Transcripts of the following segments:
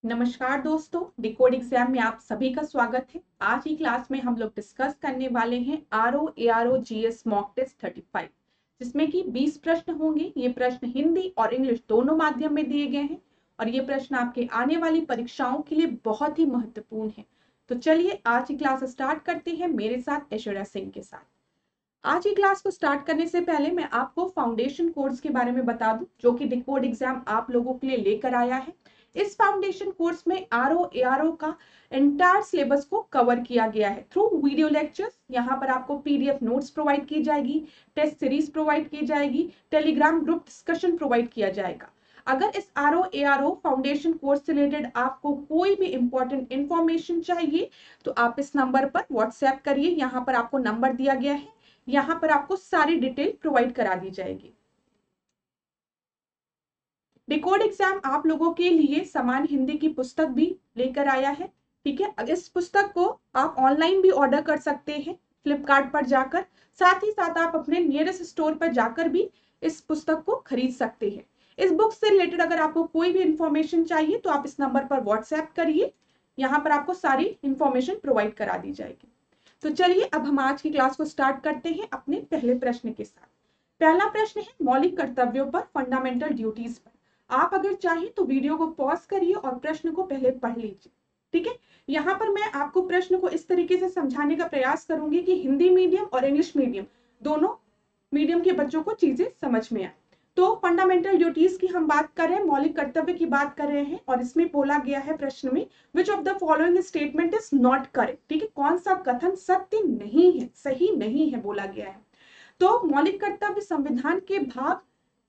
नमस्कार दोस्तों, decode exam में आप सभी का स्वागत है। आज की क्लास में हम लोग डिस्कस करने वाले हैं RO ARO GS mock test 35, जिसमें कि 20 प्रश्न होंगे। ये प्रश्न हिंदी और इंग्लिश दोनों माध्यम में दिए गए हैं और ये प्रश्न आपके आने वाली परीक्षाओं के लिए बहुत ही महत्वपूर्ण है। तो चलिए आज की क्लास स्टार्ट करते हैं मेरे साथ ऐश्वर्या सिंह के साथ। आज की क्लास को स्टार्ट करने से पहले मैं आपको फाउंडेशन कोर्स के बारे में बता दूं, जो कि डिकोड एग्जाम आप लोगों के लिए लेकर आया है। इस फाउंडेशन कोर्स में आरओ एआरओ का एंटायर सिलेबस को कवर किया गया है थ्रू वीडियो लेक्चर्स। यहाँ पर आपको पीडीएफ नोट्स प्रोवाइड की जाएगी, टेस्ट सीरीज प्रोवाइड की जाएगी, टेलीग्राम ग्रुप डिस्कशन प्रोवाइड किया जाएगा। अगर इस आरओ एआरओ फाउंडेशन कोर्स से रिलेटेड आपको कोई भी इंपॉर्टेंट इंफॉर्मेशन चाहिए तो आप इस नंबर पर व्हाट्सएप करिए। यहाँ पर आपको नंबर दिया गया है, यहाँ पर आपको सारी डिटेल प्रोवाइड करा दी जाएगी। डिकोड एग्जाम आप लोगों के लिए समान हिंदी की पुस्तक भी लेकर आया है। ठीक है, इस पुस्तक को आप ऑनलाइन भी ऑर्डर कर सकते हैं फ्लिपकार्ट पर जाकर। साथ ही साथ आप अपने नियरेस्ट स्टोर पर जाकर भी इस पुस्तक को खरीद सकते हैं। इस बुक से रिलेटेड अगर आपको कोई भी इंफॉर्मेशन चाहिए तो आप इस नंबर पर व्हाट्सएप करिए, यहाँ पर आपको सारी इंफॉर्मेशन प्रोवाइड करा दी जाएगी। तो चलिए अब हम आज की क्लास को स्टार्ट करते हैं अपने पहले प्रश्न के साथ। पहला प्रश्न है मौलिक कर्तव्यों पर, फंडामेंटल ड्यूटीज पर। आप अगर चाहें तो वीडियो को पॉज करिए और प्रश्न को पहले पढ़ लीजिए। ठीक है, यहाँ पर मैं आपको प्रश्न को इस तरीके से समझाने का प्रयास करूंगी कि हिंदी मीडियम और इंग्लिश मीडियम दोनों मीडियम के बच्चों को चीजें समझ में आए। तो फंडामेंटल ड्यूटीज की हम बात कर रहे हैं, मौलिक कर्तव्य की बात कर रहे हैं और इसमें बोला गया है प्रश्न में which of the following statement is not correct. ठीक है, कौन सा कथन सत्य नहीं है, सही नहीं है बोला गया है। तो मौलिक कर्तव्य संविधान के भाग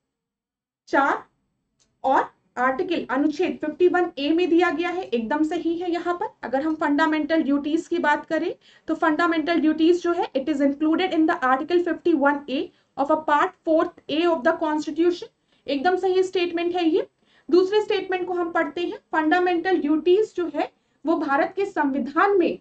4 और आर्टिकल अनुच्छेद 51A में दिया गया है, एकदम सही है। यहाँ पर अगर हम फंडामेंटल ड्यूटीज की बात करें तो फंडामेंटल ड्यूटीज जो है it is included in the article 51A of a part 4A of the constitution, एकदम सही स्टेटमेंट है ये। दूसरे स्टेटमेंट को हम पढ़ते हैं, फंडामेंटल ड्यूटीज जो है वो भारत के संविधान में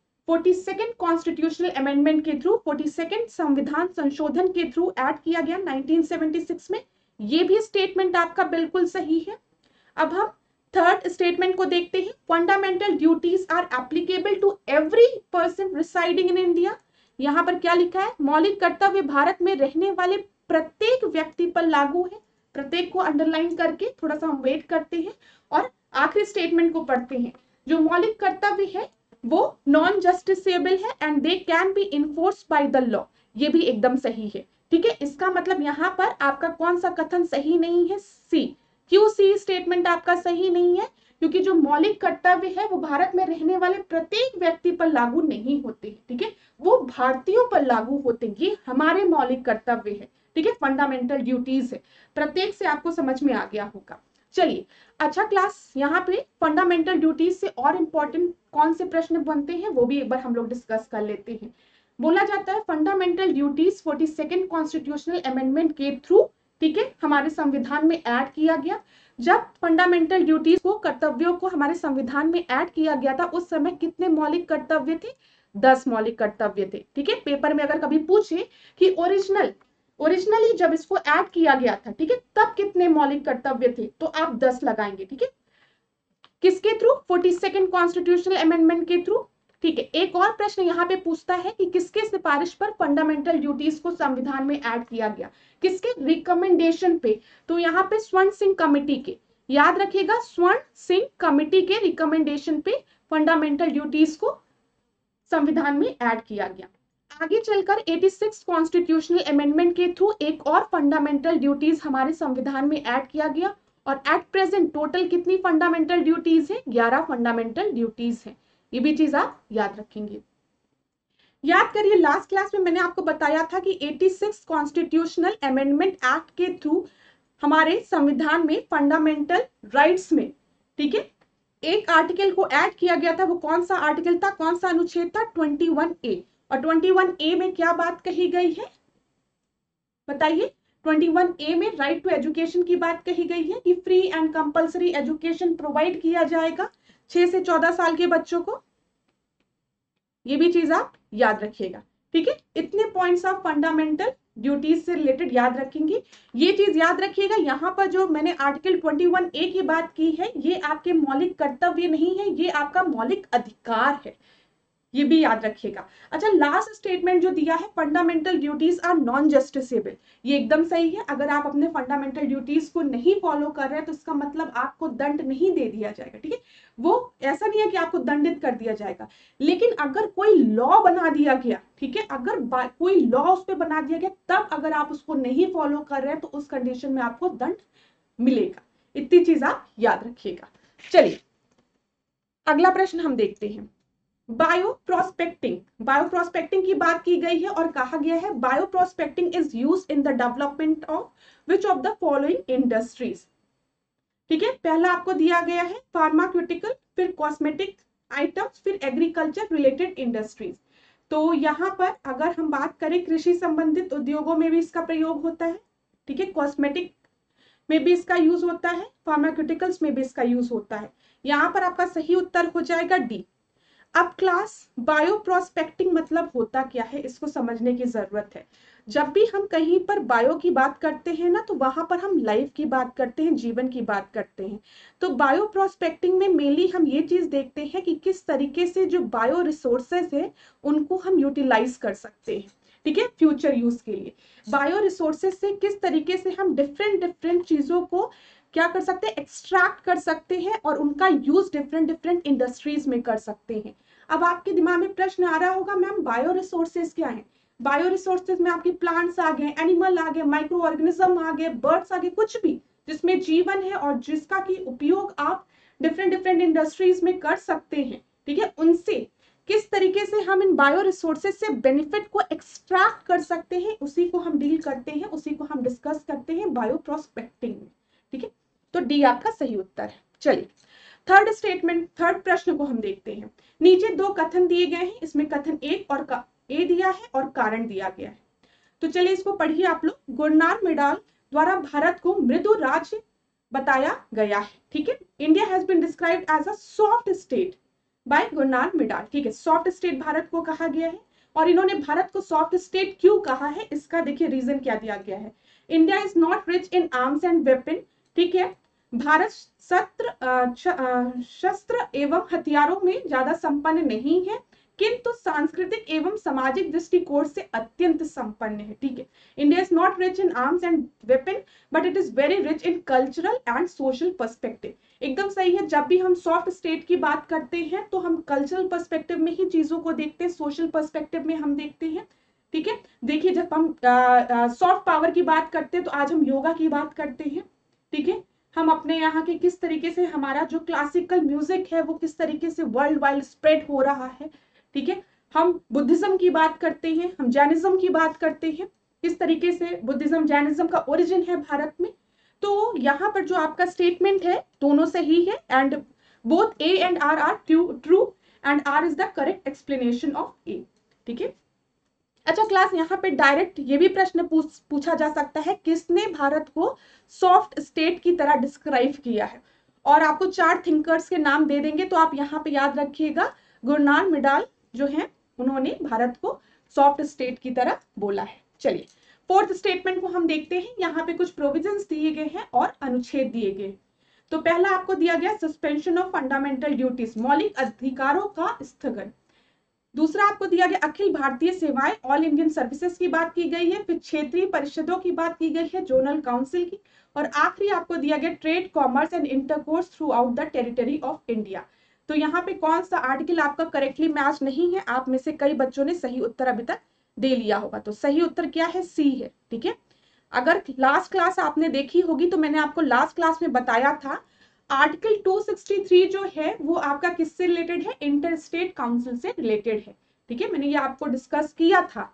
42nd कॉन्स्टिट्यूशनल अमेंडमेंट के थ्रू, 42nd संविधान संशोधन के थ्रू ऐड किया गया 1976 में। ये भी स्टेटमेंट आपका बिल्कुल सही है। अब हम थर्ड स्टेटमेंट को देखते हैं, fundamental duties are applicable to every person residing in India. यहाँ पर क्या लिखा है, मौलिक कर्तव्य भारत में रहने वाले प्रत्येक व्यक्ति पर लागू है। प्रत्येक को अंडरलाइन करके थोड़ा सा हम वेट करते हैं और आखिरी स्टेटमेंट को पढ़ते हैं। जो मौलिक कर्तव्य है वो नॉन जस्टिसेबल है and they can be enforced by the law. ये भी एकदम सही है। ठीक है, इसका मतलब यहाँ पर आपका कौन सा कथन सही नहीं है, सी। क्यों सी स्टेटमेंट आपका सही नहीं है? क्योंकि जो मौलिक कर्तव्य है वो भारत में रहने वाले प्रत्येक व्यक्ति पर लागू नहीं होते। ठीक है, वो भारतीयों पर लागू होते हैं। ये हमारे मौलिक कर्तव्य है। ठीक है, फंडामेंटल ड्यूटीज है। प्रत्येक से आपको समझ में आ गया होगा। चलिए, अच्छा क्लास, यहाँ पे फंडामेंटल ड्यूटीज से और इंपॉर्टेंट कौन से प्रश्न बनते हैं वो भी एक बार हम लोग डिस्कस कर लेते हैं। बोला जाता है fundamental duties 42nd constitutional amendment के थ्रू, ठीक है, हमारे संविधान में ऐड किया गया। जब फंडामेंटल ड्यूटीज को, कर्तव्यों को हमारे संविधान में ऐड किया गया था उस समय कितने मौलिक कर्तव्य थे? 10 मौलिक कर्तव्य थे। ठीक है, पेपर में अगर कभी पूछे कि ओरिजिनली जब इसको ऐड किया गया था, ठीक है, तब कितने मौलिक कर्तव्य थे, तो आप 10 लगाएंगे। ठीक है, किसके थ्रू? 42nd कॉन्स्टिट्यूशनल अमेंडमेंट के थ्रू। ठीक है, एक और प्रश्न यहाँ पे पूछता है कि किसके सिफारिश पर फंडामेंटल ड्यूटीज को संविधान में ऐड किया गया, किसके रिकमेंडेशन पे? तो यहाँ पे स्वर्ण सिंह कमेटी के, याद रखिएगा, स्वर्ण सिंह कमेटी के रिकमेंडेशन पे फंडामेंटल ड्यूटीज को संविधान में ऐड किया गया। आगे चलकर 86 कॉन्स्टिट्यूशनल अमेंडमेंट के थ्रू एक और फंडामेंटल ड्यूटीज हमारे संविधान में ऐड किया गया और एट प्रेजेंट टोटल कितनी फंडामेंटल ड्यूटीज है? 11 फंडामेंटल ड्यूटीज है। ये भी चीज आप याद रखेंगे। याद करिए, लास्ट क्लास में मैंने आपको बताया था कि 86 कॉन्स्टिट्यूशनल अमेंडमेंट एक्ट के थ्रू हमारे संविधान में फंडामेंटल राइट्स में, ठीक है, एक आर्टिकल को ऐड किया गया था। वो कौन सा आर्टिकल था, कौन सा अनुच्छेद था? 21A। और 21A में क्या बात कही गई है बताइए? 21A में राइट टू एजुकेशन की बात कही गई है कि free and compulsory education provide किया जाएगा 6 से 14 साल के बच्चों को। ये भी चीज आप याद रखिएगा। ठीक है, इतने पॉइंट्स ऑफ फंडामेंटल ड्यूटीज से रिलेटेड याद रखेंगे। ये चीज याद रखिएगा, यहाँ पर जो मैंने आर्टिकल 21A की बात की है, ये आपके मौलिक कर्तव्य नहीं है, ये आपका मौलिक अधिकार है, ये भी याद रखिएगा। अच्छा, लास्ट स्टेटमेंट जो दिया है, fundamental duties are non justiciable, ये एकदम सही है। अगर आप अपने फंडामेंटल ड्यूटीज को नहीं फॉलो कर रहे हैं तो इसका मतलब आपको दंड नहीं दे दिया जाएगा, ठीक है। वो ऐसा नहीं है कि आपको दंडित कर दिया जाएगा, लेकिन अगर कोई लॉ बना दिया गया, ठीक है, अगर कोई लॉ उस पर बना दिया गया, तब अगर आप उसको नहीं फॉलो कर रहे हैं तो उस कंडीशन में आपको दंड मिलेगा। इतनी चीज आप याद रखिएगा। चलिए अगला प्रश्न हम देखते हैं। बायो प्रोस्पेक्टिंग की बात की गई है और कहा गया है bio prospecting is used in the development of which of the following industries. ठीक है, पहला आपको दिया गया है फार्मास्यूटिकल, फिर कॉस्मेटिक आइटम्स, फिर एग्रीकल्चर रिलेटेड इंडस्ट्रीज। तो यहाँ पर अगर हम बात करें कृषि संबंधित उद्योगों में भी इसका प्रयोग होता है, ठीक है, कॉस्मेटिक में भी इसका यूज होता है, फार्मास्यूटिकल्स में भी इसका यूज होता है। यहाँ पर आपका सही उत्तर हो जाएगा डी। अब क्लास, बायो प्रोस्पेक्टिंग मतलब होता क्या है, इसको समझने की जरूरत है। जब भी हम कहीं पर बायो की बात करते हैं ना, तो वहां पर हम लाइफ की बात करते हैं, जीवन की बात करते हैं। तो बायो प्रोस्पेक्टिंग में मेनली हम ये चीज देखते हैं कि किस तरीके से जो बायो रिसोर्सेज है उनको हम यूटिलाइज कर सकते हैं, ठीक है, फ्यूचर यूज के लिए। बायो रिसोर्सेज से किस तरीके से हम डिफरेंट चीजों को क्या कर सकते हैं, एक्सट्रैक्ट कर सकते हैं और उनका यूज डिफरेंट इंडस्ट्रीज में कर सकते हैं। अब आपके दिमाग में प्रश्न आ रहा होगा, मैम बायो रिसोर्सेज क्या है? बायो रिसोर्सेज में आपके प्लांट्स आ गए, एनिमल आ गए, माइक्रो ऑर्गेनिज्म आ गए, बर्ड्स आ गए, कुछ भी जिसमें जीवन है और जिसका की उपयोग आप डिफरेंट इंडस्ट्रीज में कर सकते हैं, ठीक है। उनसे किस तरीके से हम इन बायो रिसोर्सेज से बेनिफिट को एक्सट्रैक्ट कर सकते हैं, उसी को हम डील करते हैं, उसी को हम डिस्कस करते हैं बायो प्रोस्पेक्टिंग में, ठीक है। तो डी आपका सही उत्तर है। चलिए थर्ड प्रश्न को हम देखते हैं। नीचे दो कथन दिए गए हैं, इसमें कथन एक और ए दिया है और कारण दिया गया है। तो चलिए इसको पढ़िए आप लोग। गुरनार मिडाल द्वारा भारत को मृदु राज्य बताया गया है, ठीक है। India has been described as a soft state by Gunnar Myrdal, ठीक है। सॉफ्ट स्टेट भारत को कहा गया है, और इन्होंने भारत को सॉफ्ट स्टेट क्यों कहा है, इसका देखिए रीजन क्या दिया गया है। India is not rich in arms and weapon, ठीक है। भारत शस्त्र एवं हथियारों में ज्यादा संपन्न नहीं है, किंतु सांस्कृतिक एवं सामाजिक दृष्टिकोण से अत्यंत संपन्न है, ठीक है। India is not rich in arms and weapon but it is very rich in cultural and social perspective. एकदम सही है। जब भी हम सॉफ्ट स्टेट की बात करते हैं तो हम कल्चरल पर्सपेक्टिव में ही चीजों को देखते हैं, सोशल पर्सपेक्टिव में हम देखते हैं, ठीक है। देखिए जब हम सॉफ्ट पावर की बात करते हैं तो आज हम योगा की बात करते हैं, ठीक है। हम अपने यहाँ के किस तरीके से हमारा जो क्लासिकल म्यूजिक है वो किस तरीके से वर्ल्ड वाइड स्प्रेड हो रहा है, ठीक है। हम बुद्धिज्म की बात करते हैं, हम जैनिज्म की बात करते हैं, किस तरीके से बुद्धिज्म जैनिज्म का ओरिजिन है भारत में। तो यहाँ पर जो आपका स्टेटमेंट है दोनों सही है, and both A and R true and R is the correct explanation of A, ठीक है। अच्छा क्लास, यहाँ पे डायरेक्ट ये भी प्रश्न पूछा जा सकता है, किसने भारत को सॉफ्ट स्टेट की तरह डिस्क्राइब किया है, और आपको 4 थिंकर्स के नाम दे देंगे, तो आप यहाँ पे याद रखिएगा गुरनार मिडाल जो है उन्होंने भारत को सॉफ्ट स्टेट की तरह बोला है। चलिए फोर्थ स्टेटमेंट को हम देखते हैं। यहाँ पे कुछ प्रोविजंस दिए गए हैं और अनुच्छेद दिए गए। तो पहला आपको दिया गया सस्पेंशन ऑफ फंडामेंटल ड्यूटीज, मौलिक अधिकारों का स्थगन। दूसरा आपको दिया गया अखिल भारतीय सेवाएं, ऑल इंडियन सर्विसेज की बात की गई है। फिर क्षेत्रीय परिषदों की बात की गई है, जोनल काउंसिल की। और आखिरी आपको दिया गया trade, commerce and intercourse throughout the territory of India. तो यहाँ पे कौन सा आर्टिकल आपका करेक्टली मैच नहीं है? आप में से कई बच्चों ने सही उत्तर अभी तक दे लिया होगा, तो सही उत्तर क्या है? सी है, ठीक है। अगर लास्ट क्लास आपने देखी होगी तो मैंने आपको लास्ट क्लास में बताया था आर्टिकल 263 जो है वो आपका किससे रिलेटेड है? इंटर स्टेट काउंसिल से रिलेटेड है, ठीक है। मैंने ये आपको डिस्कस किया था।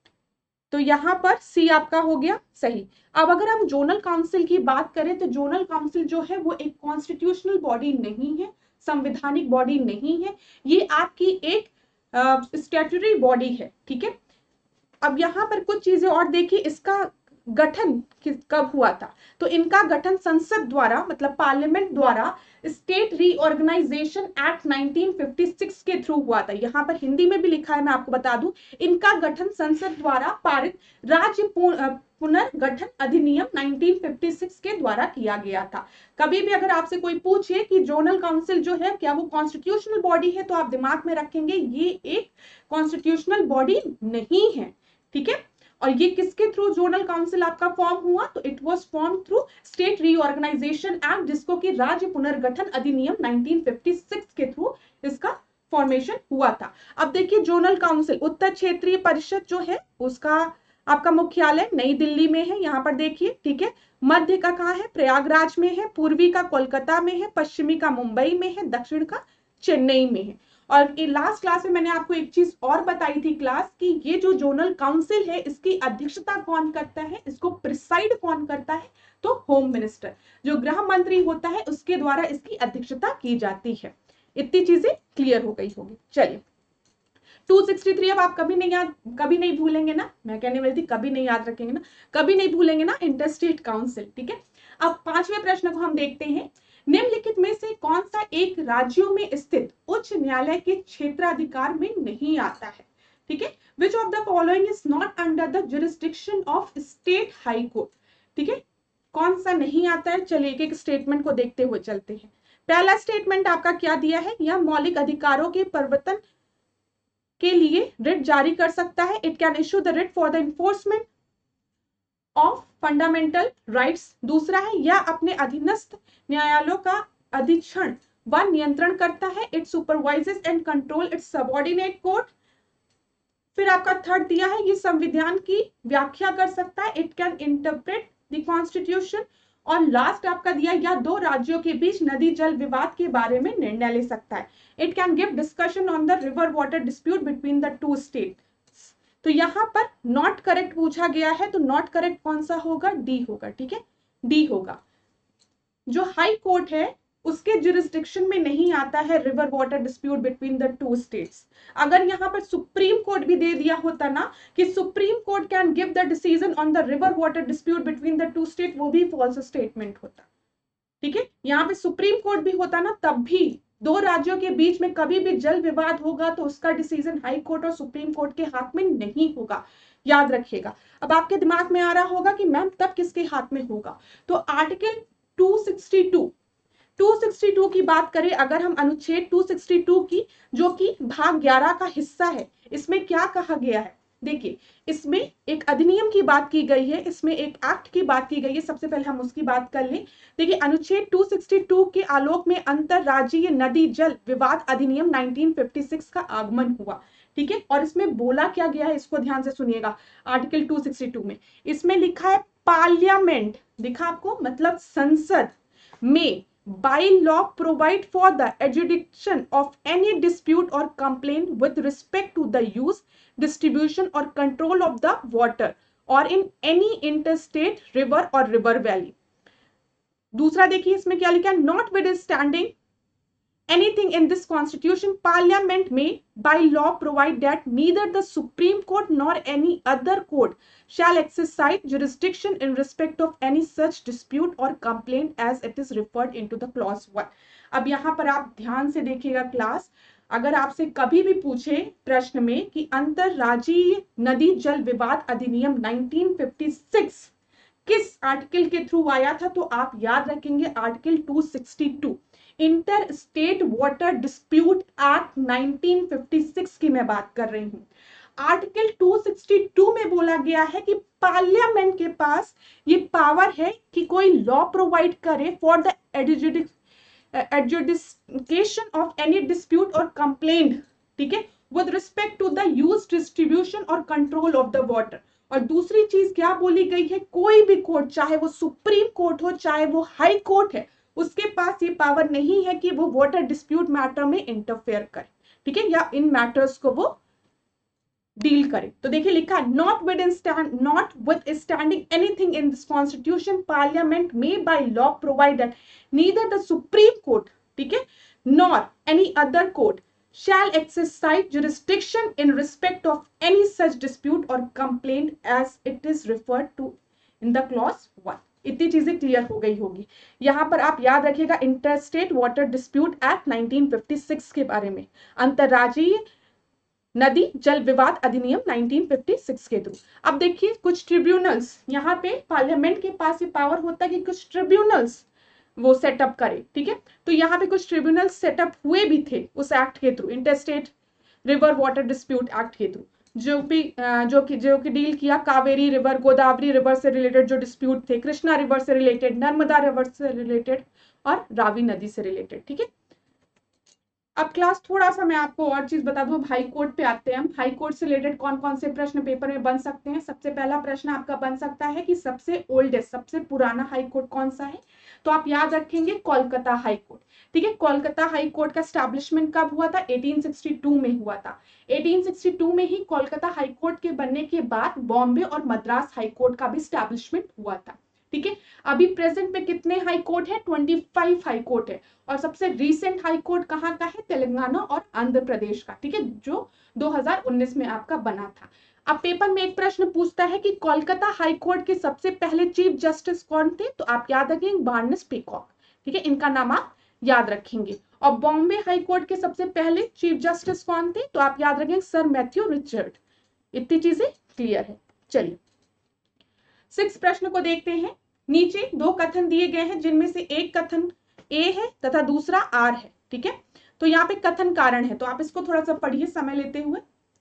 तो यहाँ पर सी आपका हो गया सही। अब अगर हम जोनल काउंसिल की बात करें तो जोनल काउंसिल जो है वो एक कॉन्स्टिट्यूशनल बॉडी नहीं है, संवैधानिक बॉडी नहीं है, ये आपकी एक स्टैट्यूटरी बॉडी है, ठीक है। अब यहाँ पर कुछ चीजें और देखिए, इसका गठन कब हुआ था? तो इनका गठन संसद द्वारा मतलब पार्लियामेंट द्वारा स्टेट रीऑर्गेनाइजेशन एक्ट 1956 के थ्रू हुआ था। यहाँ पर हिंदी में भी लिखा है, मैं आपको बता दूं, इनका गठन संसद द्वारा पारित राज्य पुनर्गठन अधिनियम 1956 के द्वारा किया गया था। कभी भी अगर आपसे कोई पूछे कि जोनल काउंसिल जो है क्या वो कॉन्स्टिट्यूशनल बॉडी है, तो आप दिमाग में रखेंगे ये एक कॉन्स्टिट्यूशनल बॉडी नहीं है, ठीक है। और ये किसके थ्रू जोनल काउंसिल आपका फॉर्म हुआ? तो it was form through state reorganisation act, जिसको कि राज्य पुनर्गठन अधिनियम 1956 के थ्रू इसका फॉर्मेशन हुआ था। अब देखिए जोनल काउंसिल, उत्तर क्षेत्रीय परिषद जो है उसका आपका मुख्यालय नई दिल्ली में है, यहाँ पर देखिए, ठीक है। मध्य का कहाँ है? प्रयागराज में है। पूर्वी का कोलकाता में है। पश्चिमी का मुंबई में है। दक्षिण का चेन्नई में है। और लास्ट क्लास में मैंने आपको एक चीज और बताई थी क्लास कि ये जो जोनल काउंसिल है इसकी अध्यक्षता कौन करता है, इसको प्रिसाइड कौन करता है? तो होम मिनिस्टर, जो गृह मंत्री होता है, उसके द्वारा इसकी अध्यक्षता की जाती है। इतनी चीजें क्लियर हो गई होगी। चलिए 263 अब आप कभी नहीं भूलेंगे ना, मैं कहने वाली थी कभी नहीं याद रखेंगे ना, कभी नहीं भूलेंगे ना, इंटरस्टेट काउंसिल, ठीक है। अब 5वें प्रश्न को हम देखते हैं। निम्नलिखित में से कौन सा एक राज्यों में स्थित उच्च न्यायालय के क्षेत्राधिकार में नहीं आता है? ठीक है। Which of the following is not under the jurisdiction of state high court? ठीक है, कौन सा नहीं आता है? चलिए एक एक स्टेटमेंट को देखते हुए चलते हैं। पहला स्टेटमेंट आपका क्या दिया है? यह मौलिक अधिकारों के परिवर्तन के लिए रिट जारी कर सकता है। It can issue the writ for the enforcement of fundamental rights. दूसरा है यह अपने अधीनस्थ न्यायालयों का अधीक्षण व नियंत्रण करता है। It supervises and control its subordinate court. फिर आपका थर्ड दिया है ये संविधान की व्याख्या कर सकता है। It can interpret the constitution. और लास्ट आपका दिया या दो राज्यों के बीच नदी जल विवाद के बारे में निर्णय ले सकता है। It can give discussion on the river water dispute between the two states. तो यहां पर नॉट करेक्ट पूछा गया है, तो नॉट करेक्ट कौन सा होगा? डी होगा, ठीक है, डी होगा। जो हाई कोर्ट है उसके जुरिस्डिक्शन में नहीं आता है river water dispute between the two states. अगर यहाँ पर सुप्रीम कोर्ट भी दे दिया होता ना कि supreme court can give the decision on the river water dispute between the two state, वो भी फॉल्स स्टेटमेंट होता, ठीक है। यहाँ पे सुप्रीम कोर्ट भी होता ना, तब भी दो राज्यों के बीच में कभी भी जल विवाद होगा तो उसका डिसीजन हाई कोर्ट और सुप्रीम कोर्ट के हाथ में नहीं होगा, याद रखिएगा। अब आपके दिमाग में आ रहा होगा कि मैम तब किसके हाथ में होगा? तो आर्टिकल 262 की बात करें अगर हम, अनुच्छेद 262 की, जो कि भाग 11 का हिस्सा है, इसमें क्या कहा गया है? देखिए इसमें एक अधिनियम की बात की गई है, इसमें एक एक्ट की बात की गई है। सबसे पहले हम उसकी बात कर लें। देखिए अनुच्छेद 262 के आलोक में अंतरराज्यीय नदी जल विवाद अधिनियम 1956 का आगमन हुआ, ठीक है। और इसमें बोला क्या गया है, इसको ध्यान से सुनिएगा। आर्टिकल 262 में इसमें लिखा है पार्लियामेंट, दिखा आपको, मतलब संसद में by law provide for the adjudication of any dispute or complaint with respect to the use, distribution or control of the water or in any interstate river or river valley। दूसरा देखिए इसमें क्या लिखा है, notwithstanding anything in this constitution, parliament may by law provide that neither the Supreme Court nor any other court shall exercise jurisdiction in respect of any such dispute or complaint as it is referred into the clause 1। अब यहाँ पर आप ध्यान से देखिएगा class, अगर आपसे कभी भी पूछे प्रश्न में कि अंतरराज्यीय नदी जल विवाद अधिनियम 1956 किस आर्टिकल के थ्रू आया था, तो आप याद रखेंगे article 262, inter state water dispute act 1956 की मैं बात कर रही हूं। आर्टिकल 262 में बोला गया है कि पार्लियामेंट के पास ये पावर है कि कोई लॉ प्रोवाइड करे for the adjudication of any dispute और कंप्लेंट, ठीक है, with respect to the use, distribution और कंट्रोल ऑफ द वाटर। और दूसरी चीज क्या बोली गई है, कोई भी कोर्ट, चाहे वो सुप्रीम कोर्ट हो चाहे वो हाई कोर्ट है, उसके पास ये पावर नहीं है कि वो वाटर डिस्प्यूट मैटर में इंटरफेयर करे, ठीक है, या इन मैटर्स को वो डील करे। तो देखिए लिखा not with standing anything in this constitution, parliament may by law provide that neither the supreme court, ठीक है, nor any other court shall exercise jurisdiction in respect of any such dispute or complaint as it is referred to in the clause 1। इतनी चीजें clear हो गई होगी। यहाँ पर आप याद रखिएगा इंटरस्टेट वाटर डिस्प्यूट एक्ट 1956 के बारे में, अंतरराज्यीय नदी जल विवाद अधिनियम 1956 के थ्रू। अब देखिए कुछ ट्रिब्यूनल्स, यहाँ पे पार्लियामेंट के पास ये पावर होता है कि कुछ ट्रिब्यूनल्स वो सेटअप करे, ठीक है। तो यहाँ पे कुछ ट्रिब्यूनल्स सेटअप हुए भी थे उस एक्ट के through, interstate river water dispute act के थ्रू, जो कि डील किया कावेरी रिवर, गोदावरी रिवर से रिलेटेड जो डिस्प्यूट थे, कृष्णा रिवर से रिलेटेड, नर्मदा रिवर से रिलेटेड और रावी नदी से रिलेटेड, ठीक है। अब क्लास थोड़ा सा मैं आपको और चीज बता दूं, हाई कोर्ट पे आते हैं हम। हाई कोर्ट से रिलेटेड कौन कौन से प्रश्न पेपर में बन सकते हैं। सबसे पहला प्रश्न आपका बन सकता है कि सबसे ओल्डेस्ट, सबसे पुराना हाई कोर्ट कौन सा है, तो आप याद रखेंगे कोलकाता हाई कोर्ट, ठीक है। कोलकाता हाई कोर्ट का स्टैब्लिशमेंट कब हुआ था, 1862 में हुआ था। 1862 में ही कोलकाता हाई कोर्ट के बनने के बाद बॉम्बे और मद्रास हाई कोर्ट का भी स्टैब्लिशमेंट हुआ था, ठीक है। अभी प्रेजेंट में कितने हाई कोर्ट है, 25 हाई कोर्ट है। और सबसे रीसेंट हाई कोर्ट कहाँ का है, तेलंगाना और आंध्र प्रदेश का, ठीक है, जो 2019 में आपका बना था। अब पेपर में एक प्रश्न पूछता है कि कोलकाता हाई कोर्ट के सबसे पहले चीफ जस्टिस कौन थे, तो आप याद रखेंगे बार्नेस पीकॉक, ठीक है, इनका नाम आप याद रखेंगे। और बॉम्बे हाई कोर्ट के सबसे पहले चीफ जस्टिस कौन थे, तो आप याद रखेंगे सर मैथ्यू रिचर्ड। इतनी चीजें क्लियर है। चलिए 6 प्रश्न को देखते हैं। नीचे 2 कथन दिए गए हैं जिनमें से एक कथन ए है तथा दूसरा आर है, ठीक है। तो यहाँ पे कथन कारण है, तो आप इसको थोड़ा सा पढ़िए समय लेते हुए।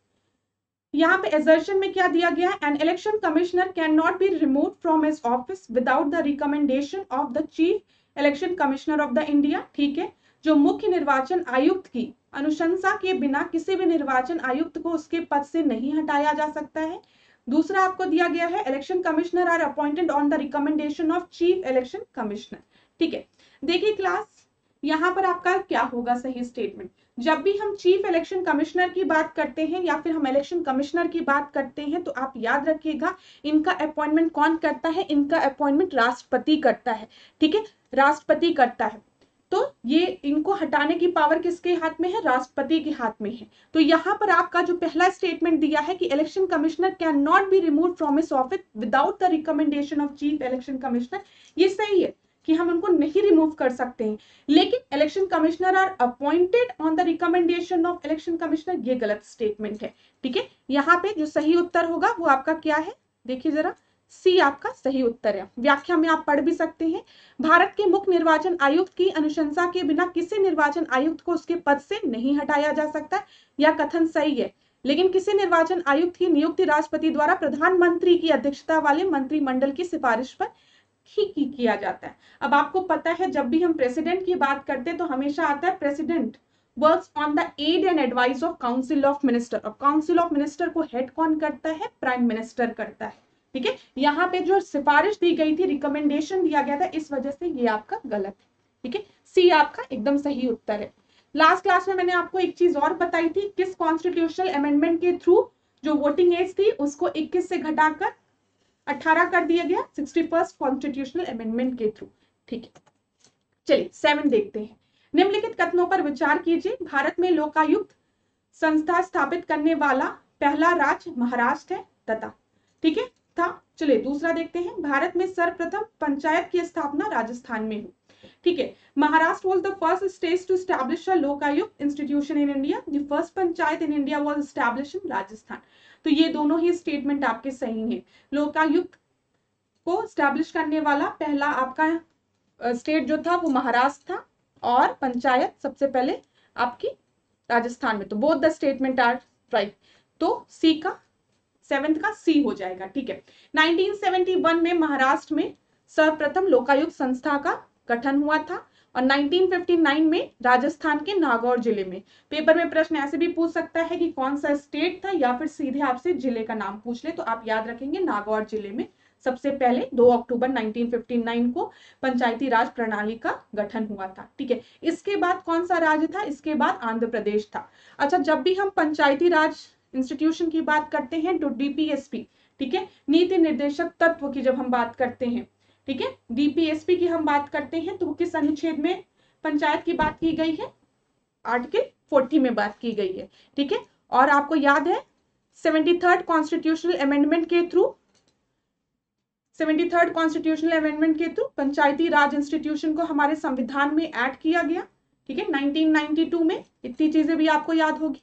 यहाँ पे एजर्शन में क्या दिया गया है, an election commissioner can not be remove from his office without the recommendation of the chief election commissioner of the India, ठीक है। जो मुख्य निर्वाचन आयुक्त की अनुशंसा के बिना किसी भी निर्वाचन आयुक्त को उसके पद से नहीं हटाया जा सकता है। दूसरा आपको दिया गया है election commissioner are appointed on the recommendation of chief election commissioner, ठीक है। देखिए क्लास, यहाँ पर आपका क्या होगा सही स्टेटमेंट, जब भी हम चीफ इलेक्शन कमिश्नर की बात करते हैं या फिर हम इलेक्शन कमिश्नर की बात करते हैं, तो आप याद रखिएगा इनका अपॉइंटमेंट कौन करता है, इनका अपॉइंटमेंट राष्ट्रपति करता है, ठीक है, राष्ट्रपति करता है। तो ये इनको हटाने की पावर किसके हाथ में है, राष्ट्रपति के हाथ में है। तो यहाँ पर आपका जो पहला स्टेटमेंट दिया है कि election commissioner can not be remove from his office without the recommendation of chief election commissioner, ये सही है कि हम उनको नहीं रिमूव कर सकते हैं, लेकिन election commissioner are appointed on the recommendation of election commissioner, ये गलत स्टेटमेंट है, ठीक है। यहाँ पे जो सही उत्तर होगा वो आपका क्या है, देखिए जरा, सी आपका सही उत्तर है। व्याख्या में आप पढ़ भी सकते हैं, भारत के मुख्य निर्वाचन आयुक्त की अनुशंसा के बिना किसी निर्वाचन आयुक्त को उसके पद से नहीं हटाया जा सकता। यह कथन सही है, लेकिन किसी निर्वाचन आयुक्त की नियुक्ति राष्ट्रपति द्वारा प्रधानमंत्री की अध्यक्षता वाले मंत्रिमंडल की सिफारिश पर ही किया जाता है। अब आपको पता है जब भी हम प्रेसिडेंट की बात करते हैं तो हमेशा आता है president works on the aid and advice of council of minister, और काउंसिल ऑफ मिनिस्टर को हेड कौन करता है, प्राइम मिनिस्टर करता है, ठीक है। यहाँ पे जो सिफारिश दी गई थी, रिकमेंडेशन दिया गया था, इस वजह से ये आपका गलत है, ठीक है। सी आपका एकदम सही उत्तर है। लास्ट क्लास में मैंने आपको एक चीज और बताई थी, किस कॉन्स्टिट्यूशनल अमेंडमेंट के थ्रू जो वोटिंग एज थी उसको 21 से घटाकर 18 कर दिया गया, 61st कॉन्स्टिट्यूशनल अमेंडमेंट के थ्रू, ठीक है। चलिए 7 देखते हैं। निम्नलिखित कथनों पर विचार कीजिए, भारत में लोकायुक्त संस्था स्थापित करने वाला पहला राज्य महाराष्ट्र है तथा, ठीक है, था। चलिए दूसरा देखते हैं, भारत में सर्वप्रथम पंचायत की स्थापना राजस्थान में हुई, ठीक है। Maharashtra was the first state to establish a Lokayukta institution in India, the first panchayat in India was established in Rajasthan. तो ये दोनों ही स्टेटमेंट आपके सही हैं। लोकायुक्त को स्टैब्लिश करने वाला पहला आपका स्टेट जो था वो महाराष्ट्र था, और पंचायत सबसे पहले आपकी राजस्थान में, तो both the statement are right. तो सी का 7th का सी हो जाएगा, ठीक है। 1971 में महाराष्ट्र में सर्वप्रथम लोकायुक्त संस्था का गठन हुआ था, और 1959 में राजस्थान के नागौर जिले में। पेपर में प्रश्न ऐसे भी पूछ सकता है कि कौन सा स्टेट था, या फिर सीधे आपसे जिले का नाम पूछ ले, तो आप याद रखेंगे नागौर जिले में सबसे पहले 2 अक्टूबर 1959 को पंचायती राज प्रणाली का गठन हुआ था, ठीक है। इसके बाद कौन सा राज्य था, इसके बाद आंध्र प्रदेश था। अच्छा, जब भी हम पंचायती राज इंस्टीट्यूशन की बात करते हैं तो डीपीएसपी, ठीक है, नीति निर्देशक तत्व की जब हम बात करते हैं, ठीक है, डीपीएसपी की हम बात करते हैं, तो किस अनुच्छेद में पंचायत की बात की गई है, आर्टिकल 40 में बात की गई है, ठीक है। और आपको याद है 73rd कॉन्स्टिट्यूशनल अमेंडमेंट के थ्रू 73rd कॉन्स्टिट्यूशनल अमेंडमेंट के थ्रू पंचायती राज इंस्टीट्यूशन को हमारे संविधान में ऐड किया गया, ठीक है, 1992 में। इतनी चीजें भी आपको याद होगी।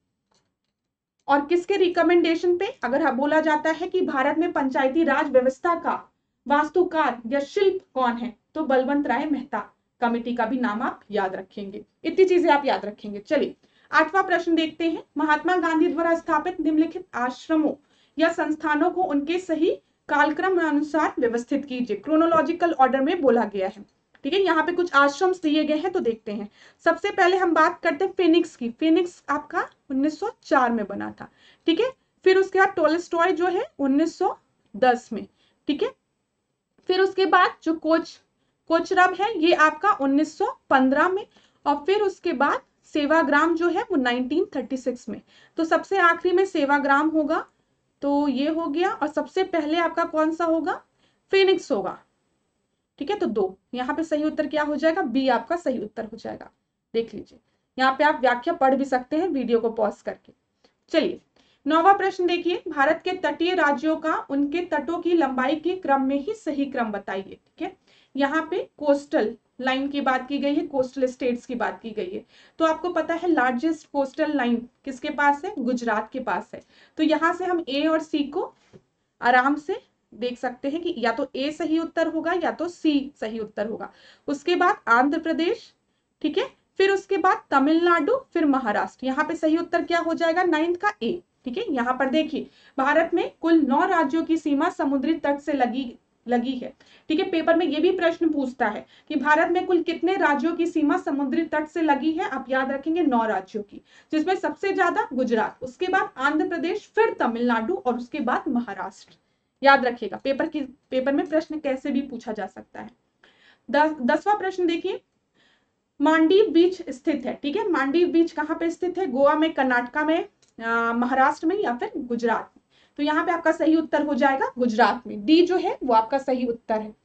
और किसके रिकमेंडेशन पे अगर बोला जाता है कि भारत में पंचायती राज व्यवस्था का वास्तुकार या शिल्प कौन है, तो बलवंत राय मेहता कमेटी का भी नाम आप याद रखेंगे। इतनी चीजें आप याद रखेंगे। चलिए 8वां प्रश्न देखते हैं। महात्मा गांधी द्वारा स्थापित निम्नलिखित आश्रमों या संस्थानों को उनके सही कालक्रम अनुसार व्यवस्थित कीजिए। क्रोनोलॉजिकल ऑर्डर में बोला गया है, ठीक है। यहाँ पे कुछ आश्रम दिए गए हैं, तो देखते हैं। सबसे पहले हम बात करते हैं फिनिक्स की। फिनिक्स आपका 1904 में बना था, ठीक है। फिर उसके बाद टोल्स्टॉय जो है 1910 में, ठीक है। फिर उसके बाद जो कोचरब है ये आपका 1915 में, और फिर उसके बाद सेवाग्राम जो है वो 1936 में। तो सबसे आखिरी में सेवाग्राम होगा, तो ये हो गया। और सबसे पहले आपका कौन सा होगा? फिनिक्स होगा, ठीक है। तो 2 यहाँ पे सही उत्तर क्या हो जाएगा? बी आपका सही उत्तर हो जाएगा। देख लीजिए, यहाँ पे आप व्याख्या पढ़ भी सकते हैं वीडियो को पॉज करके। चलिए 9वां प्रश्न देखिए। भारत के तटीय राज्यों का उनके तटों की लंबाई के क्रम में ही सही क्रम बताइए, ठीक है। यहाँ पे कोस्टल लाइन की बात की गई है, कोस्टल स्टेट्स की बात की गई है। तो आपको पता है लार्जेस्ट कोस्टल लाइन किसके पास है? गुजरात के पास है। तो यहाँ से हम ए और सी को आराम से देख सकते हैं कि या तो ए सही उत्तर होगा या तो सी सही उत्तर होगा। उसके बाद आंध्र प्रदेश, ठीक है। फिर उसके बाद तमिलनाडु, फिर महाराष्ट्र। यहाँ पे सही उत्तर क्या हो जाएगा? 9th का ए, ठीक है। यहाँ पर देखिए भारत में कुल 9 राज्यों की सीमा समुद्री तट से लगी है, ठीक है। पेपर में ये भी प्रश्न पूछता है कि भारत में कुल कितने राज्यों की सीमा समुद्री तट से लगी है। आप याद रखेंगे 9 राज्यों की, जिसमें सबसे ज्यादा गुजरात, उसके बाद आंध्र प्रदेश, फिर तमिलनाडु और उसके बाद महाराष्ट्र। याद रखिएगा, पेपर में प्रश्न कैसे भी पूछा जा सकता है। 10वां प्रश्न देखिए। मांडीव बीच स्थित है, ठीक है। मांडीव बीच कहाँ पे स्थित है? गोवा में, कर्नाटका में, महाराष्ट्र में या फिर गुजरात में? तो यहाँ पे आपका सही उत्तर हो जाएगा गुजरात में। डी जो है वो आपका सही उत्तर है।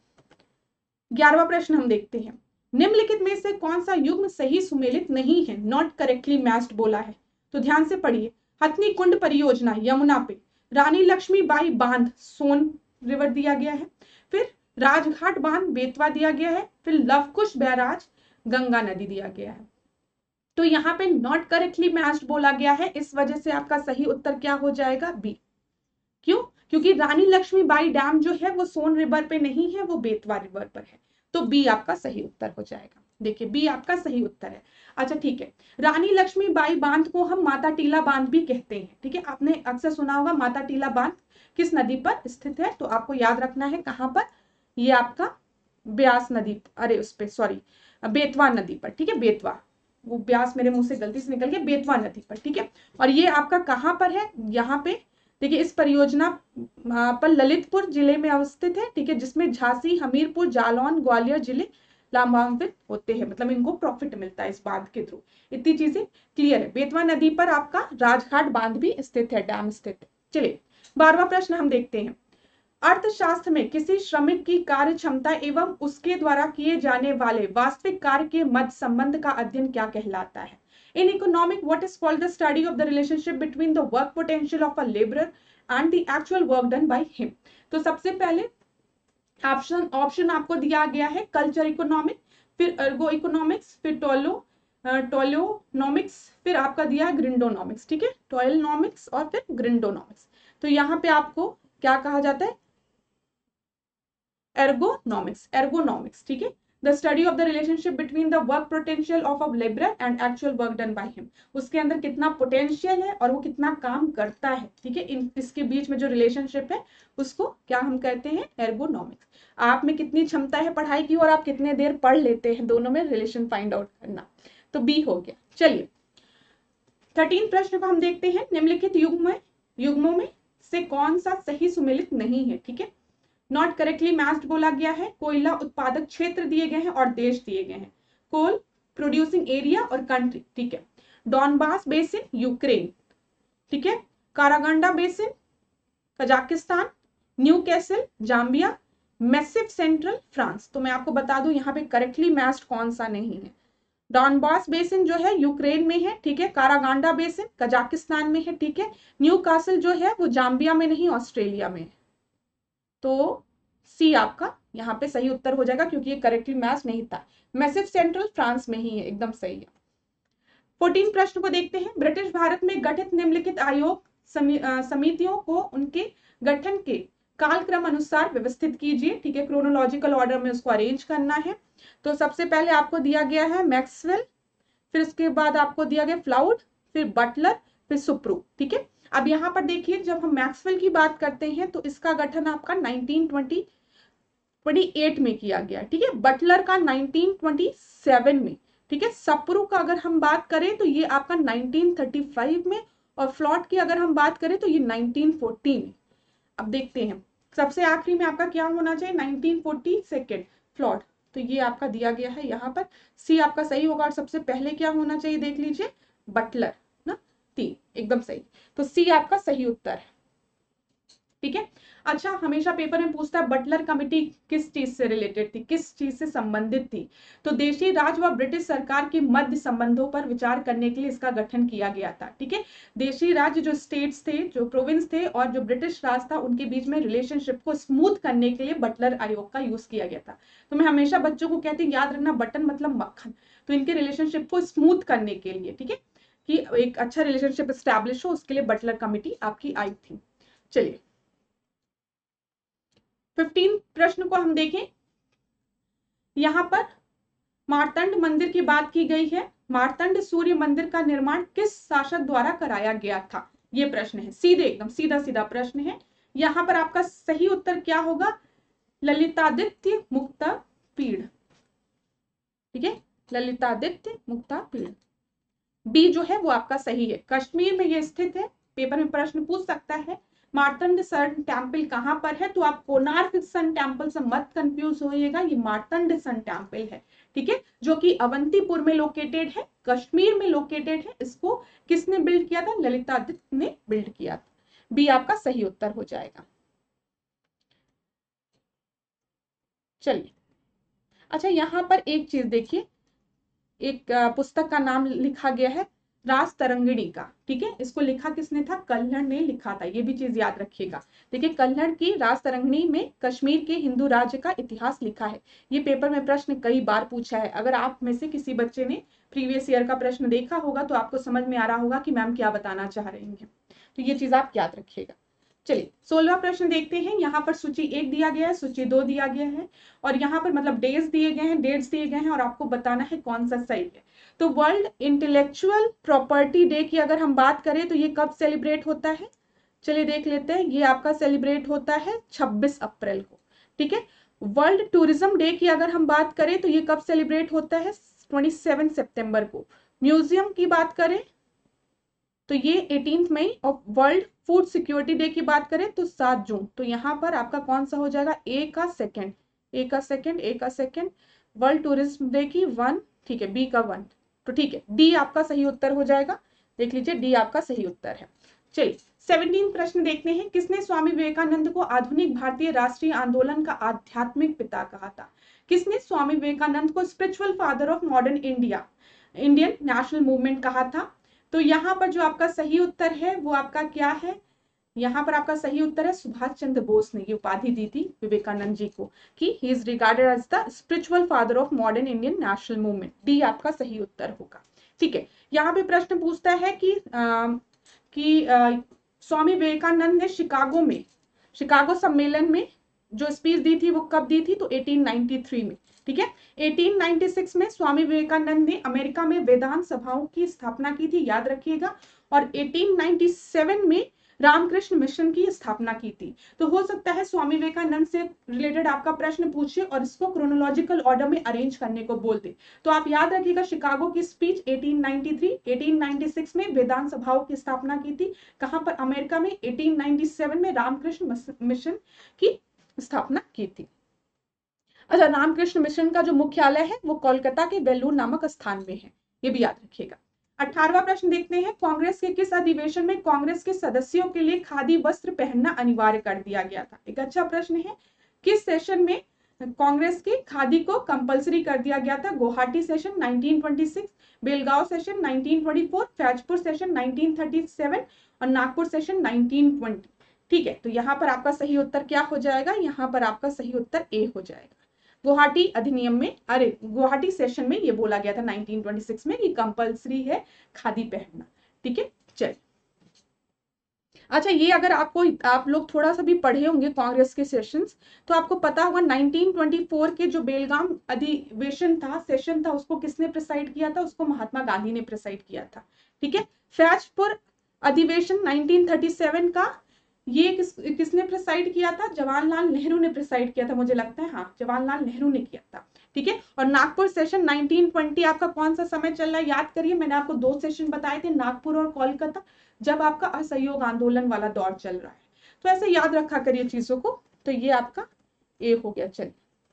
11वां प्रश्न हम देखते हैं। निम्नलिखित में से कौन सा युग्म सही सुमेलित नहीं है? नॉट करेक्टली मैच्ड बोला है, तो ध्यान से पढ़िए। हथनी कुंड परियोजना यमुना पे, रानी लक्ष्मीबाई बांध सोन रिवर दिया गया है, फिर राजघाट बांध बेतवा दिया गया है, फिर लवकुश बैराज गंगा नदी दिया गया है। तो यहाँ पे नॉट करेक्टली मैच्ड बोला गया है, इस वजह से आपका सही उत्तर क्या हो जाएगा? बी। क्यों? क्योंकि रानी लक्ष्मीबाई डैम जो है वो सोन रिवर पे नहीं है, वो बेतवा रिवर पर है। तो बी आपका सही उत्तर हो जाएगा। देखिए बी आपका सही उत्तर है। अच्छा ठीक है, रानी लक्ष्मीबाई बांध को हम माता टीला बांध भी कहते हैं, ठीक है। आपने अक्सर सुना होगा माता टीला बांध किस नदी पर स्थित है, तो आपको याद रखना है कहाँ पर। ये आपका ब्यास नदी, अरे उस पे सॉरी, बेतवा नदी पर, ठीक है। बेतवा, वो ब्यास मेरे मुंह से गलती से निकल गया, बेतवा नदी पर, ठीक है। और ये आपका कहाँ पर है? यहाँ पे देखिए, इस परियोजना पर ललितपुर जिले में अवस्थित है, ठीक है, जिसमें झांसी, हमीरपुर, जालौन, ग्वालियर जिले लाभान्वित होते हैं, मतलब इनको प्रॉफिट मिलता है इस बांध के थ्रू। इतनी चीजें क्लियर है। बेतवा नदी पर आपका राजघाट बांध भी स्थित है, डैम स्थित है। चलिए 12वां प्रश्न हम देखते हैं। अर्थशास्त्र में किसी श्रमिक की कार्य क्षमता एवं उसके द्वारा किए जाने वाले वास्तविक कार्य के मध्य संबंध का अध्ययन क्या कहलाता है? In economic, what is called the study of the relationship between the work potential of a laborer and the actual work done by him? तो सबसे पहले ऑप्शन आपको दिया गया है कल्चर इकोनॉमिक, फिर अर्गो इकोनॉमिक्स, फिर टोलोनॉमिक्स, फिर आपका दिया ग्रिंडोनॉमिक्स, ठीक है। टोयलनॉमिक्स और फिर ग्रिंडोनॉमिक्स। तो यहाँ पे आपको क्या कहा जाता है? एर्गोनॉमिक्स, ठीक है। The study of the relationship between the work potential of a laborer and actual work done by him. उसके अंदर कितना पोटेंशियल है और वो कितना काम करता है, ठीक है। इसके बीच में जो रिलेशनशिप है उसको क्या हम कहते हैं? एर्गोनॉमिक्स। आप में कितनी क्षमता है पढ़ाई की और आप कितने देर पढ़ लेते हैं, दोनों में रिलेशन फाइंड आउट करना। तो बी हो गया। चलिए 13 प्रश्न को हम देखते हैं। निम्नलिखित युग्मों में से कौन सा सही सुमेलित नहीं है, ठीक है। नॉट करेक्टली मैच्ड बोला गया है। कोयला उत्पादक क्षेत्र दिए गए हैं और देश दिए गए हैं। कोल प्रोड्यूसिंग एरिया और कंट्री, ठीक है। डॉनबास बेसिन यूक्रेन, ठीक है। Karaganda basin Kazakhstan, Newcastle Zambia, Massif Central France. तो मैं आपको बता दूं यहाँ पे करेक्टली मैच्ड कौन सा नहीं है। डॉनबास बेसिन जो है यूक्रेन में है, ठीक है। कारागंडा बेसिन कजाकिस्तान में है, ठीक है। न्यू कासल जो है वो जाम्बिया में नहीं, ऑस्ट्रेलिया में है। तो सी आपका यहाँ पे सही उत्तर हो जाएगा, क्योंकि ये करेक्टली मैच नहीं था। मैसिव सेंट्रल फ्रांस में ही है, एकदम सही है। 14 प्रश्न को देखते हैं। ब्रिटिश भारत में गठित निम्नलिखित आयोग समितियों को उनके गठन के कालक्रम अनुसार व्यवस्थित कीजिए। ठीक है, क्रोनोलॉजिकल ऑर्डर में उसको अरेंज करना है। तो सबसे पहले आपको दिया गया है मैक्सवेल, फिर उसके बाद आपको दिया गया फ्लाउड, फिर बटलर, फिर सुप्रू। ठीक है, अब यहाँ पर देखिए, जब हम मैक्सवेल की बात करते हैं तो इसका गठन आपका 1928 में किया गया। ठीक है, बटलर का 1927 में। ठीक है, सप्रू का अगर हम बात करें तो ये आपका 1935 में, और फ्लॉट की अगर हम बात करें तो ये 1940 में। अब देखते हैं, सबसे आखिरी में आपका क्या होना चाहिए, 1942 फ्लॉट, तो ये आपका दिया गया है यहाँ पर। सी आपका सही होगा, और सबसे पहले क्या होना चाहिए देख लीजिए, बटलर ना, 3, एकदम सही। तो सी आपका सही उत्तर है। ठीक है, अच्छा, हमेशा पेपर में पूछता है बटलर कमेटी किस चीज से रिलेटेड थी, किस चीज से संबंधित थी। तो देशी राज व ब्रिटिश सरकार के मध्य संबंधों पर विचार करने के लिए इसका गठन किया गया था। ठीक है, देशी राज्य जो स्टेट्स थे, जो प्रोविंस थे, और जो ब्रिटिश राज था, उनके बीच में रिलेशनशिप को स्मूथ करने के लिए बटलर आयोग का यूज किया गया था। तो मैं हमेशा बच्चों को कहती हूँ, याद रखना, बटन मतलब मक्खन। तो इनके रिलेशनशिप को स्मूथ करने के लिए, ठीक है, कि एक अच्छा रिलेशनशिप स्टैब्लिश हो, उसके लिए बटलर कमेटी आपकी आई थी। चलिए 15 प्रश्न को हम देखें। यहां पर मार्तंड मंदिर की बात की गई है। मार्तंड सूर्य मंदिर का निर्माण किस शासक द्वारा कराया गया था, ये प्रश्न है। सीधे एकदम सीधा सीधा प्रश्न है। यहां पर आपका सही उत्तर क्या होगा, ललितादित्य मुक्तापीड़। ठीक है, ललितादित्य मुक्तापीड़, बी जो है वो आपका सही है। कश्मीर में ये स्थित है, पेपर में प्रश्न पूछ सकता है। मार्तंड सन टेम्पल कहां पर है, तो आप कोणार्क सन टेम्पल से मत कंफ्यूज होइएगा, ये मार्तंड सन टेम्पल है। ठीक है, जो कि अवंतीपुर में लोकेटेड है, कश्मीर में लोकेटेड है। इसको किसने बिल्ड किया था, ललितादित्य ने बिल्ड किया था। बी आपका सही उत्तर हो जाएगा। चलिए, अच्छा, यहां पर एक चीज देखिए, एक पुस्तक का नाम लिखा गया है राज तरंगिणी का। ठीक है, इसको लिखा किसने था, कल्हण ने लिखा था, ये भी चीज याद रखिएगा। देखिए, कल्हण की राज तरंगिणी में कश्मीर के हिंदू राज्य का इतिहास लिखा है। ये पेपर में प्रश्न कई बार पूछा है। अगर आप में से किसी बच्चे ने प्रीवियस ईयर का प्रश्न देखा होगा तो आपको समझ में आ रहा होगा कि मैम क्या बताना चाह रही हैं। तो ये चीज आप याद रखिएगा। चलिए 16वां प्रश्न देखते हैं। यहाँ पर सूची 1 दिया गया है, सूची 2 दिया गया है, और यहाँ पर मतलब डेज दिए गए हैं, डेट्स दिए गए हैं, और आपको बताना है कौन सा सही है। तो वर्ल्ड इंटेलेक्चुअल प्रॉपर्टी डे की अगर हम बात करें तो ये कब सेलिब्रेट होता है, चलिए देख लेते हैं। ये आपका सेलिब्रेट होता है 26 अप्रैल को। ठीक है, वर्ल्ड टूरिज्म डे की अगर हम बात करें तो ये कब सेलिब्रेट होता है, 27 सितंबर को। म्यूजियम की बात करें तो ये 18 मई, और वर्ल्ड फूड सिक्योरिटी डे की बात करें तो 7 जून। तो यहाँ पर आपका कौन सा हो जाएगा, ए का सेकंड, ए का सेकंड, ए का सेकंड। वर्ल्ड टूरिज्म डे की 1, ठीक है, बी का 1। तो ठीक है, डी आपका सही उत्तर हो जाएगा। देख लीजिए, डी आपका सही उत्तर है। चलिए 17 प्रश्न देखते हैं। किसने स्वामी विवेकानंद को आधुनिक भारतीय राष्ट्रीय आंदोलन का आध्यात्मिक पिता कहा था। किसने स्वामी विवेकानंद को spiritual father of modern India, Indian national movement कहा था। तो यहाँ पर जो आपका सही उत्तर है वो आपका क्या है, यहाँ पर आपका सही उत्तर है सुभाष चंद्र बोस ने ये उपाधि दी थी विवेकानंद जी को, कि he is regarded as the spiritual father of modern Indian national movement. D आपका सही उत्तर होगा। ठीक है, यहाँ पे प्रश्न पूछता है कि स्वामी विवेकानंद ने शिकागो सम्मेलन में जो स्पीच दी थी वो कब दी थी, तो 1893 में। ठीक है, 1896 में स्वामी विवेकानंद ने अमेरिका में वेदांत सभाओं की स्थापना की थी, याद रखिएगा। और 1897 में रामकृष्ण मिशन की स्थापना की थी। तो हो सकता है स्वामी विवेकानंद से रिलेटेड आपका प्रश्न पूछे और इसको क्रोनोलॉजिकल ऑर्डर में अरेंज करने को बोल दे। तो आप याद रखिएगा, शिकागो की स्पीच 1893, 1896 में वेदांत सभाओं की स्थापना की थी, कहां पर, अमेरिका में। 1897 में रामकृष्ण मिशन की स्थापना की थी। अच्छा, रामकृष्ण मिशन का जो मुख्यालय है वो कोलकाता के बेलूर नामक स्थान में है, ये भी याद रखिएगा। 18वां प्रश्न देखते हैं। कांग्रेस के किस अधिवेशन में कांग्रेस के सदस्यों के लिए खादी वस्त्र पहनना अनिवार्य कर दिया गया था। एक अच्छा प्रश्न है। किस सेशन में कांग्रेस की खादी को कंपलसरी कर दिया गया था। Guwahati session 1926, Belgaum session 1924, Faizpur session 1937 और नागपुर सेशन 1920। ठीक है, तो यहाँ पर आपका सही उत्तर क्या हो जाएगा, यहाँ पर आपका सही उत्तर ए हो जाएगा। गुवाहाटी अधिनियम में, अरे गुवाहाटी सेशन में ये बोला गया था 1926 में कि कंपलसरी है खादी पहनना। ठीक है, चलिए। अच्छा, ये अगर आप लोग थोड़ा सा भी पढ़े होंगे कांग्रेस के सेशंस, तो आपको पता होगा 1924 के जो बेलगाम अधिवेशन था, सेशन था, उसको किसने प्रिसाइड किया था, उसको महात्मा गांधी ने प्रिसाइड किया था। ठीक है, फैजपुर अधिवेशन 1937 का, ये किसने प्रिसाइड किया था, जवाहरलाल नेहरू ने प्रिसाइड किया था, मुझे लगता है, हाँ जवाहरलाल नेहरू ने किया था। ठीक है, और नागपुर सेशन 1920 आपका कौन सा समय चल रहा है, याद करिए, मैंने आपको 2 सेशन बताए थे, नागपुर और कोलकाता, जब आपका असहयोग आंदोलन वाला दौर चल रहा है। तो ऐसे याद रखा करिए चीजों को। तो ये आपका ए हो गया। चलिए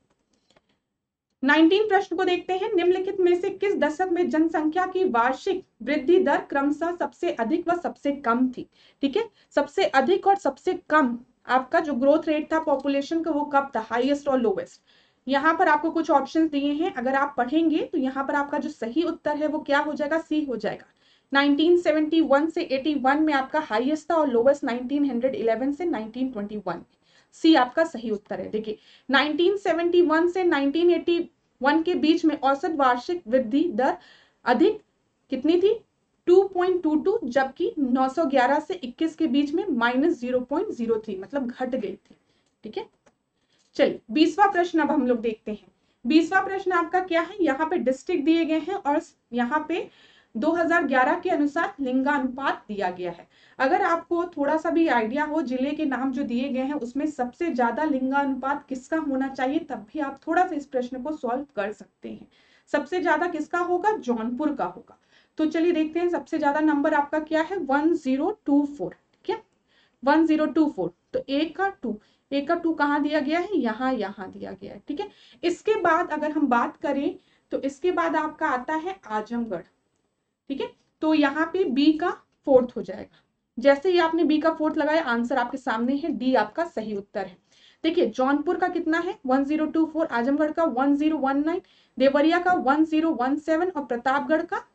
19 प्रश्न को देखते हैं। निम्नलिखित में से किस दशक में जनसंख्या की वार्षिक वृद्धि दर क्रमशः सबसे अधिक व सबसे कम थी। ठीक है, सबसे अधिक और सबसे कम आपका जो ग्रोथ रेट था पॉपुलेशन का, वो कब था, हाईएस्ट और लोवेस्ट। यहाँ पर आपको कुछ ऑप्शंस दिए हैं, अगर आप पढ़ेंगे तो यहाँ पर आपका जो सही उत्तर है वो क्या हो जाएगा, सी हो जाएगा। 1971 से 81 में आपका हाईएस्ट था और लोवेस्ट 1911 से 1921। सी आपका सही उत्तर है। देखिए 1971 से 1981 के बीच में औसत वार्षिक वृद्धि दर अधिक कितनी थी, 2.22, जबकि 911 से 21 के बीच में -0.03, मतलब घट गई थी। ठीक है, चलिए 20वां प्रश्न अब हम लोग देखते हैं। 20वां प्रश्न आपका क्या है, यहाँ पे डिस्ट्रिक्ट दिए गए हैं और यहाँ पे 2011 के अनुसार लिंगानुपात दिया गया है। अगर आपको थोड़ा सा भी आइडिया हो जिले के नाम जो दिए गए हैं उसमें सबसे ज्यादा लिंगानुपात किसका होना चाहिए, तब भी आप थोड़ा सा इस प्रश्न को सॉल्व कर सकते हैं। सबसे ज्यादा किसका होगा, जौनपुर का होगा। तो चलिए देखते हैं, सबसे ज्यादा नंबर आपका क्या है, 1024। ठीक है, 1024। तो एक का 2 कहाँ दिया गया है, यहाँ दिया गया है। ठीक है, इसके बाद अगर हम बात करें तो इसके बाद आपका आता है आजमगढ़। ठीक है, तो यहाँ पे बी का 4th हो जाएगा। जैसे ही आपने बी का 4th लगाया, आंसर आपके सामने है, डी आपका सही उत्तर है। देखिए जौनपुर का कितना है 1024, आजमगढ़ का 1019, देवरिया का 1017 और प्रतापगढ़ का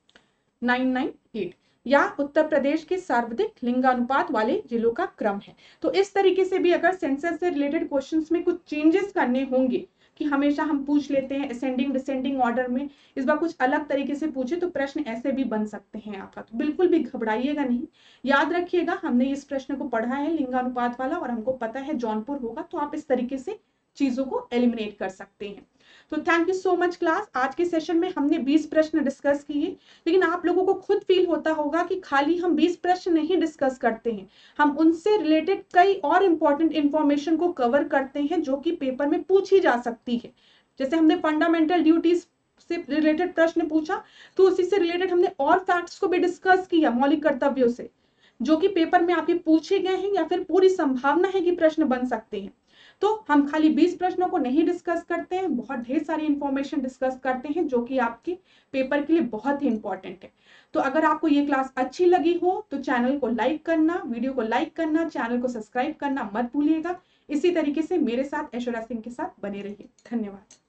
998। या उत्तर प्रदेश के सर्वाधिक लिंगानुपात वाले जिलों का क्रम है। तो इस तरीके से भी अगर सेंसस से रिलेटेड क्वेश्चंस में कुछ चेंजेस करने होंगे, कि हमेशा हम पूछ लेते हैं असेंडिंग डिसेंडिंग ऑर्डर में, इस बार कुछ अलग तरीके से पूछे तो प्रश्न ऐसे भी बन सकते हैं आपका। तो बिल्कुल भी घबराइएगा नहीं, याद रखिएगा हमने इस प्रश्न को पढ़ा है लिंगानुपात वाला और हमको पता है जौनपुर होगा, तो आप इस तरीके से चीजों को एलिमिनेट कर सकते हैं। तो thank you so much class. आज के सेशन में हमने 20 प्रश्न डिस्कस किए, लेकिन आप लोगों को खुद फील होता होगा कि खाली हम 20 प्रश्न नहीं डिस्कस करते हैं, हम उनसे रिलेटेड कई और इंपॉर्टेंट इंफॉर्मेशन को कवर करते हैं जो कि पेपर में पूछी जा सकती है। जैसे हमने फंडामेंटल ड्यूटीज से रिलेटेड प्रश्न पूछा, तो उसी से रिलेटेड हमने और फैक्ट्स को भी डिस्कस किया, मौलिक कर्तव्यों से, जो कि पेपर में आपके पूछे गए हैं या फिर पूरी संभावना है कि प्रश्न बन सकते हैं। तो हम खाली 20 प्रश्नों को नहीं डिस्कस करते हैं, बहुत ढेर सारी इंफॉर्मेशन डिस्कस करते हैं जो कि आपके पेपर के लिए बहुत ही इंपॉर्टेंट है। तो अगर आपको ये क्लास अच्छी लगी हो तो चैनल को लाइक करना, वीडियो को लाइक करना, चैनल को सब्सक्राइब करना मत भूलिएगा। इसी तरीके से मेरे साथ ऐश्वर्या सिंह के साथ बने रहिए। धन्यवाद।